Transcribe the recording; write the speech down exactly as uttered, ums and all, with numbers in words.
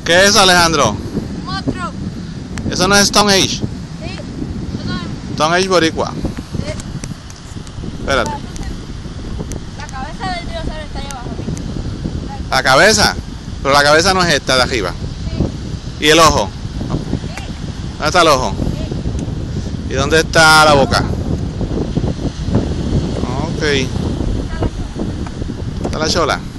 ¿Qué es eso, Alejandro? Un monstruo. ¿Eso no es Stone Age? Sí. Stone Age boricua. Sí. Espérate. La cabeza del dinosaurio está ahí abajo. ¿La cabeza? Pero la cabeza no es esta de arriba. Sí. ¿Y el ojo? Sí. ¿Dónde está el ojo? Sí. ¿Y dónde está la boca? Ok. ¿Está la chola?